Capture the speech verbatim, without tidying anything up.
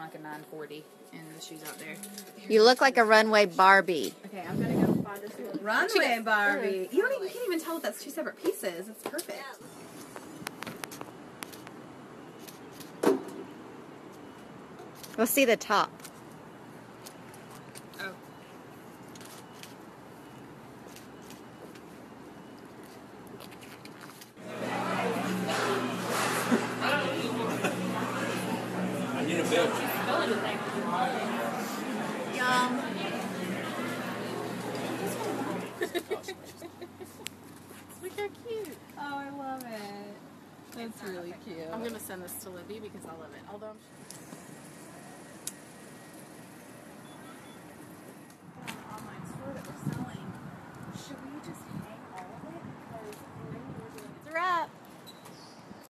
like a nine forty in the shoes out there. You look like a runway Barbie. Okay, I'm gonna go find this one. Runway Barbie. You don't even, you can't even tell that that's two separate pieces. It's perfect. We'll see the top. Oh. I need a bill. Yum. Look how cute. Oh, I love it. That's really cute. I'm gonna send this to Libby because I love it. Although I'm